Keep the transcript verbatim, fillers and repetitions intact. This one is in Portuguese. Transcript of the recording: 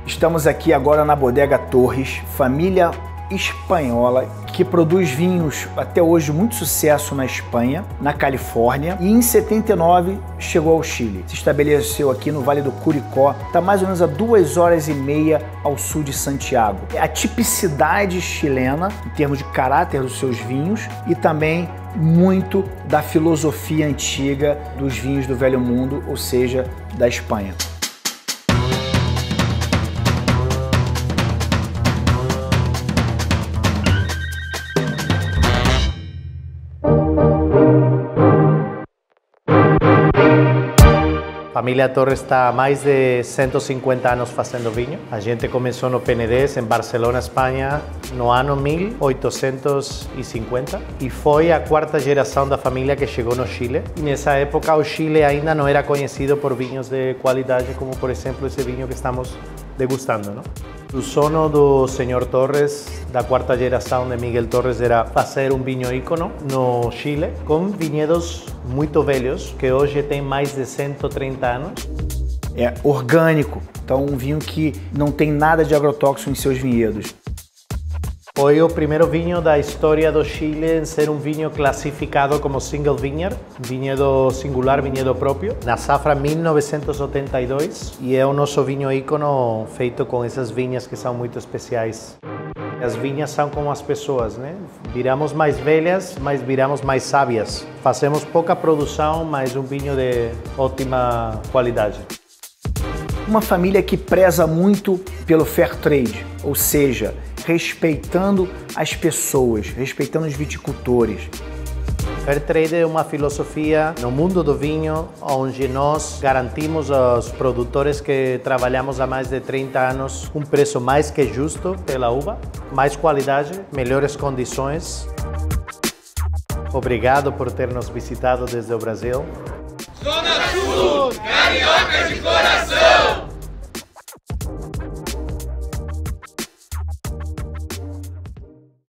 Estamos aqui agora na Bodega Torres, família espanhola que produz vinhos até hoje muito sucesso na Espanha, na Califórnia, e em setenta e nove chegou ao Chile. Se estabeleceu aqui no Vale do Curicó, está mais ou menos a duas horas e meia ao sul de Santiago. A tipicidade chilena em termos de caráter dos seus vinhos e também muito da filosofia antiga dos vinhos do Velho Mundo, ou seja, da Espanha. A família Torres está há mais de cento e cinquenta anos fazendo vinho. A gente começou no Penedès, em Barcelona, Espanha, no ano mil oitocentos e cinquenta. E foi a quarta geração da família que chegou no Chile. E nessa época o Chile ainda não era conhecido por vinhos de qualidade, como por exemplo esse vinho que estamos degustando, não? O sono do senhor Torres, da quarta geração de Miguel Torres, era fazer um vinho ícono no Chile, com vinhedos muito velhos, que hoje tem mais de cento e trinta anos. É orgânico, então um vinho que não tem nada de agrotóxico em seus vinhedos. Foi o primeiro vinho da história do Chile em ser um vinho classificado como single vineyard, vinhedo singular, vinhedo próprio, na safra mil novecentos e oitenta e dois, e é o nosso vinho ícono feito com essas vinhas que são muito especiais. As vinhas são como as pessoas, né? Viramos mais velhas, mas viramos mais sábias. Fazemos pouca produção, mas um vinho de ótima qualidade. Uma família que preza muito pelo fair trade, ou seja, respeitando as pessoas, respeitando os viticultores. Fair trade é uma filosofia no mundo do vinho, onde nós garantimos aos produtores que trabalhamos há mais de trinta anos um preço mais que justo pela uva, mais qualidade, melhores condições. Obrigado por ter nos visitado desde o Brasil. Zona Sul, carioca de coração!